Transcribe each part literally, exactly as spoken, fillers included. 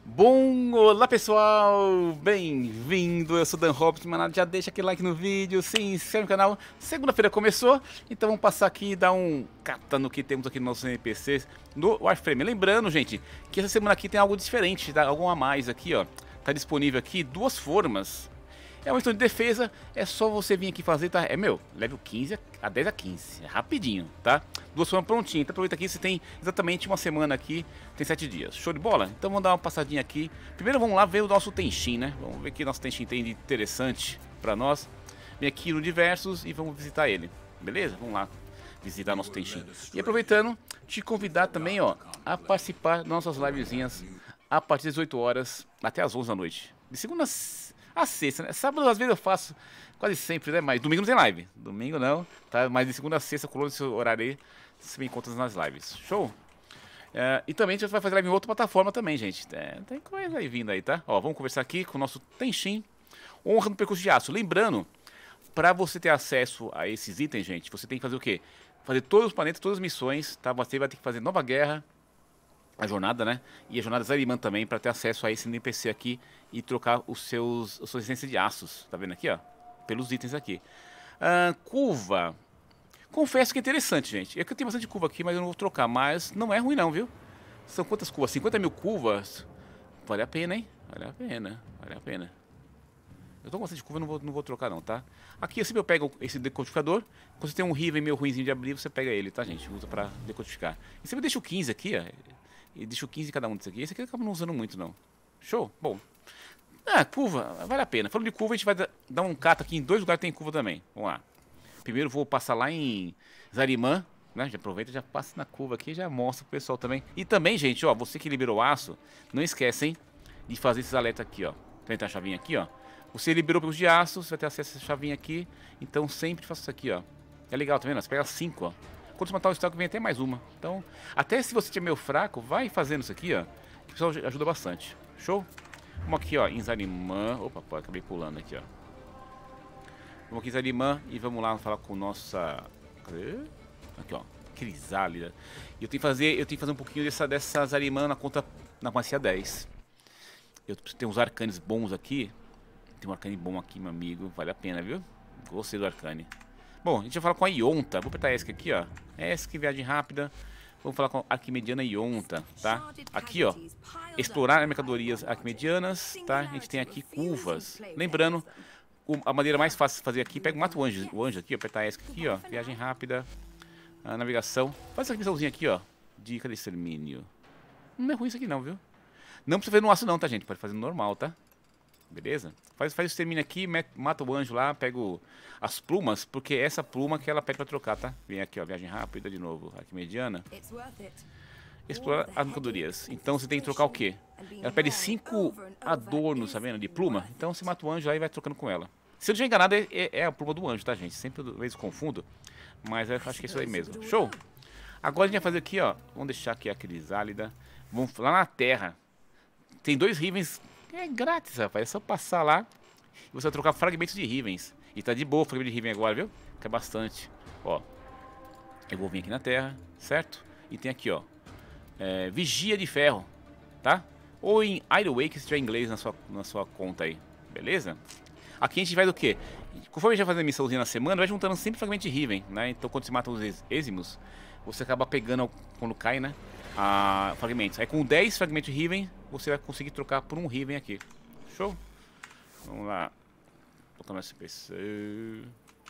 Bom, olá pessoal, bem-vindo, eu sou Dan Hobbs, mas já deixa aquele like no vídeo, se inscreve no canal. Segunda-feira começou, então vamos passar aqui e dar um cata no que temos aqui nos nossos N P Cs no Warframe. Lembrando, gente, que essa semana aqui tem algo diferente, tá? Algo a mais aqui, ó. Tá disponível aqui duas formas. É uma questão de defesa, é só você vir aqui fazer, tá? É, meu, level quinze a dez a quinze, é rapidinho, tá? Duas formas prontinhas, então aproveita aqui, você tem exatamente uma semana aqui, tem sete dias. Show de bola? Então vamos dar uma passadinha aqui. Primeiro vamos lá ver o nosso Tenshin, né? Vamos ver o que o nosso Tenshin tem de interessante pra nós. Vem aqui no Diversos e vamos visitar ele, beleza? Vamos lá visitar nosso Tenshin. E aproveitando, te convidar também, ó, a participar das nossas livezinhas a partir das dezoito horas até as onze da noite. De segunda a sexta, né? Sábado às vezes eu faço quase sempre, né? Mas domingo não tem live. Domingo não, tá? Mas de segunda a sexta, colou nesse horário aí, você me encontra nas lives. Show? É, e também a gente vai fazer live em outra plataforma também, gente. É, tem coisa aí vindo aí, tá? Ó, vamos conversar aqui com o nosso Tenshin, honra no percurso de aço. Lembrando, para você ter acesso a esses itens, gente, você tem que fazer o quê? Fazer todos os planetas, todas as missões, tá? Você vai ter que fazer Nova Guerra, a jornada, né? E a jornada Zariman também, para ter acesso a esse N P C aqui e trocar os seus, a sua essência de aços. Tá vendo aqui, ó? Pelos itens aqui. Uh, curva. Confesso que é interessante, gente. É que eu tenho bastante curva aqui, mas eu não vou trocar. Mas não é ruim não, viu? São quantas curvas? cinquenta mil curvas. Vale a pena, hein? Vale a pena. Vale a pena. Eu tô com bastante curva, não vou, não vou trocar não, tá? Aqui sempre eu pego esse decodificador. Quando você tem um Riven meio ruimzinho de abrir, você pega ele, tá, gente? Usa pra decodificar. E sempre deixa o quinze aqui, ó. E deixa o quinze em cada um desses aqui. Esse aqui eu acabo não usando muito, não. Show? Bom. Ah, curva, vale a pena. Falando de curva, a gente vai dar um cata aqui em dois lugares que tem curva também. Vamos lá. Primeiro vou passar lá em Zariman, né? Já aproveita, já passa na curva aqui e já mostra pro pessoal também. E também, gente, ó, você que liberou aço, não esquece, hein, de fazer esses alertas aqui, ó. Tem a chavinha aqui, ó. Você liberou pelos de aço, você vai ter acesso a essa chavinha aqui. Então sempre faça isso aqui, ó. É legal, tá vendo? Você pega cinco, ó. Quando você matar o estoque, vem até mais uma. Então, até se você tiver meio fraco, vai fazendo isso aqui, ó. Que o pessoal ajuda bastante. Show? Vamos aqui, ó, em Zariman. Opa, pô, acabei pulando aqui, ó. Vamos aqui em Zariman e vamos lá falar com nossa... Cadê? Aqui, ó. Crisálida. E eu tenho que fazer, eu tenho que fazer um pouquinho dessa, dessa Zariman na conta, na Macia dez. Eu tenho uns arcanes bons aqui. Tem um arcane bom aqui, meu amigo. Vale a pena, viu? Gostei do arcane. Bom, a gente vai falar com a Ionta. Vou apertar ESC aqui, ó. ESC, viagem rápida. Vamos falar com a Arquimediana Ionta, tá? Aqui, ó. Explorar mercadorias arquimedianas, tá? A gente tem aqui curvas. Lembrando, a maneira mais fácil de fazer aqui, pega, mata o anjo, o anjo aqui, ó. Apertar ESC aqui, ó. Viagem rápida. A navegação. Faz essa missãozinha aqui, ó. Dica de extermínio. Não é ruim isso aqui não, viu? Não precisa fazer no aço não, tá, gente? Pode fazer no normal, tá? Beleza? Faz, faz o extermínio aqui, met, mata o anjo lá, pega o, as plumas, porque é essa pluma que ela pede pra trocar, tá? Vem aqui, ó, viagem rápida de novo, Arquimediana. Explorar as mercadorias. Então você tem que trocar o quê? Ela pede cinco adornos, tá vendo? De pluma. Então você mata o anjo lá e vai trocando com ela. Se eu não estiver enganado, é, é, é a pluma do anjo, tá, gente? Sempre às vezes confundo, mas eu acho que é isso aí mesmo. Show? Agora a gente vai fazer aqui, ó. Vamos deixar aqui a crisálida. Vamos lá na terra. Tem dois rivens. É grátis, rapaz. É só passar lá e você vai trocar fragmentos de rivens. E tá de boa o fragmento de riven agora, viu? Que é bastante. Ó. Eu vou vir aqui na terra, certo? E tem aqui, ó. É, vigia de ferro, tá? Ou em Idlewake, se tiver inglês na sua, na sua conta aí. Beleza? Aqui a gente vai do quê? Conforme a gente vai fazendo missãozinha na semana, vai juntando sempre fragmento de riven, né? Então quando você mata os êximos, você acaba pegando, quando cai, né? A fragmentos. Aí com dez fragmentos de riven, você vai conseguir trocar por um riven aqui. Show? Vamos lá. Botar no S P C.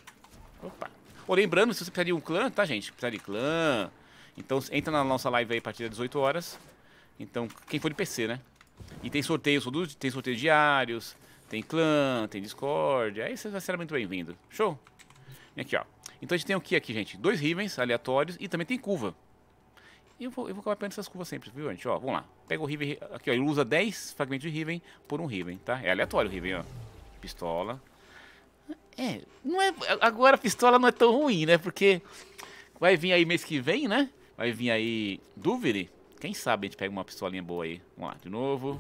Opa. Oh, lembrando, se você precisar de um clã, tá, gente? Precisar de clã. Então entra na nossa live aí a partir das dezoito horas. Então, quem for de P C, né? E tem sorteios, tem sorteios diários, tem clã, tem Discord. Aí você vai ser muito bem-vindo. Show? E aqui, ó. Então a gente tem o que aqui, gente? Dois rivens aleatórios e também tem curva. E eu vou, eu vou acabar pegando essas curvas sempre, viu, gente? Ó, vamos lá. Pega o Riven aqui, ó. Ele usa dez fragmentos de Riven por um Riven, tá? É aleatório o Riven, ó. Pistola. É, não é. Agora a pistola não é tão ruim, né? Porque vai vir aí mês que vem, né? Vai vir aí Duviri. Quem sabe a gente pega uma pistolinha boa aí. Vamos lá, de novo.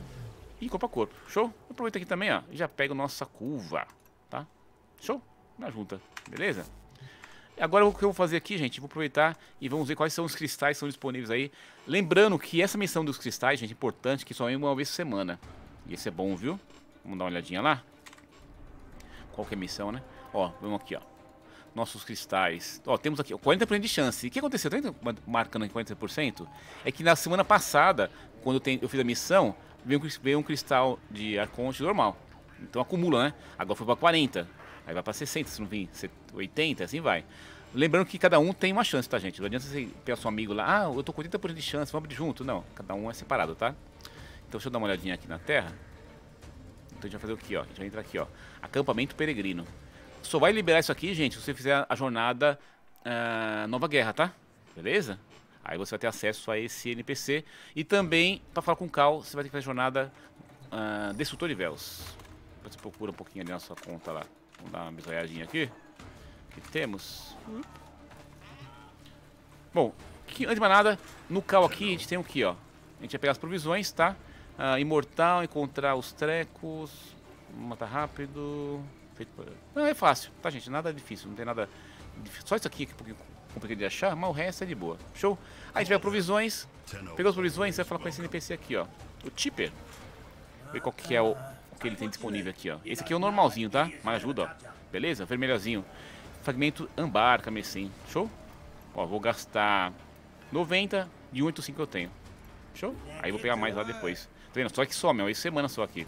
E corpo a corpo. Show? Aproveita aqui também, ó. E já pega a nossa curva, tá? Show? Na junta, beleza? Agora o que eu vou fazer aqui, gente, vou aproveitar e vamos ver quais são os cristais que são disponíveis aí. Lembrando que essa missão dos cristais, gente, é importante, que só é uma vez por semana. E esse é bom, viu? Vamos dar uma olhadinha lá. Qual que é a missão, né? Ó, vamos aqui, ó. Nossos cristais. Ó, temos aqui ó, quarenta por cento de chance. E o que aconteceu? Tá marcando aqui quarenta por cento? É que na semana passada, quando eu, tenho, eu fiz a missão, veio um, veio um cristal de arconte normal. Então acumula, né? Agora foi pra quarenta. Aí vai pra sessenta, se não vir oitenta, assim vai. Lembrando que cada um tem uma chance, tá, gente? Não adianta você pegar seu amigo lá, ah, eu tô com oitenta por cento de chance, vamos abrir junto. Não, cada um é separado, tá? Então deixa eu dar uma olhadinha aqui na terra. Então a gente vai fazer o que, ó? A gente vai entrar aqui, ó. Acampamento peregrino. Só vai liberar isso aqui, gente, se você fizer a jornada uh, Nova Guerra, tá? Beleza? Aí você vai ter acesso a esse N P C. E também, pra falar com o Cal, você vai ter que fazer a jornada uh, Destrutor de Véus. Você procura um pouquinho ali na sua conta lá. Vamos dar uma bisoiadinha aqui. O que temos? Bom, que, antes de mais nada, no Cal aqui a gente tem o que, ó? A gente vai pegar as provisões, tá? Uh, imortal, encontrar os trecos, matar rápido... Feito por... Não, é fácil, tá, gente? Nada difícil, não tem nada difícil. Só isso aqui que é um pouquinho complicado de achar, mas o resto é de boa. Show? Aí a gente vai provisões, pegou as provisões, você vai falar com esse N P C aqui, ó. O Tipper. Ver qual que é o, o que ele tem disponível aqui, ó. Esse aqui é o normalzinho, tá? Mas ajuda, ó. Beleza? Vermelhozinho. Fragmento âmbar, camecim. Show? Ó, vou gastar noventa de um oito cinco que eu tenho. Show? Aí vou pegar mais lá depois. Tá vendo? Só que some, ó. Essa semana só aqui.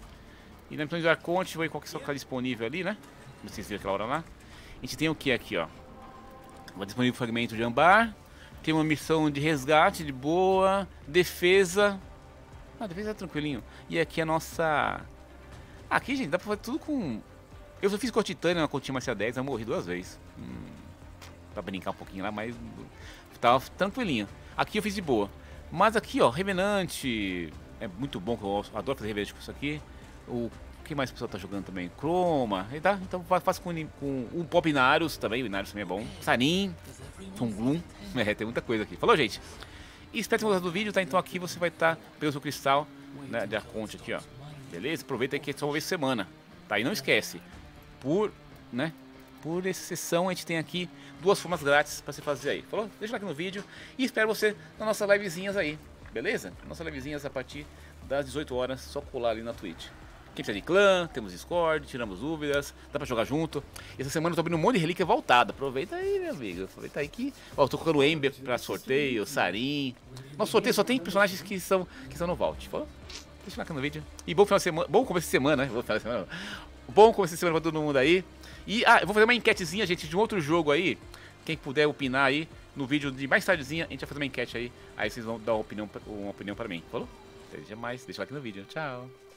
E na missão de Arconte, vou ver qual que está disponível ali, né? Não sei se viu aquela hora lá. A gente tem o que aqui, ó? Vai disponível fragmento de âmbar. Tem uma missão de resgate, de boa. Defesa. Ah, defesa é tranquilinho. E aqui a nossa... Aqui, gente, dá pra fazer tudo com... Eu só fiz com a Titânia na continha Marcia dez, eu morri duas vezes. Hum, pra brincar um pouquinho lá, mas... Tava tranquilinho. Aqui eu fiz de boa. Mas aqui, ó, Revenante... É muito bom, que eu adoro fazer Revenante com isso aqui. O que mais o pessoal tá jogando também? Chroma, e tá? Então faço com, com o Pop Inarius também, o Inarius também é bom. Sarin, Funglum, é, tem muita coisa aqui. Falou, gente? E espero que tenham gostado do vídeo, tá? Então aqui você vai estar tá pelo seu cristal, né, de Arconte aqui, ó. Beleza? Aproveita aí que é só uma vez por semana, tá? E não esquece, por, né, por exceção a gente tem aqui duas formas grátis pra você fazer aí. Falou? Deixa o like no vídeo e espero você nas nossas livezinhas aí, beleza? Nossas livezinhas a partir das dezoito horas, só colar ali na Twitch. Quem precisa de clã, temos Discord, tiramos dúvidas, dá pra jogar junto. Essa semana eu tô abrindo um monte de relíquia voltada. Aproveita aí, meu amigo. Aproveita aí que... Ó, eu tô colocando Ember pra sorteio, Sarin. Nosso sorteio só tem personagens que são, que são no Vault. Falou? Deixa eu like no vídeo. E bom final de semana. Bom começo de semana, né? Bom final de semana. Bom começo de semana pra todo mundo aí. E, ah, eu vou fazer uma enquetezinha, gente, de um outro jogo aí. Quem puder opinar aí no vídeo de mais tardezinha, a gente vai fazer uma enquete aí. Aí vocês vão dar uma opinião, uma opinião pra mim. Falou? Até mais. Deixa o like no vídeo. Tchau.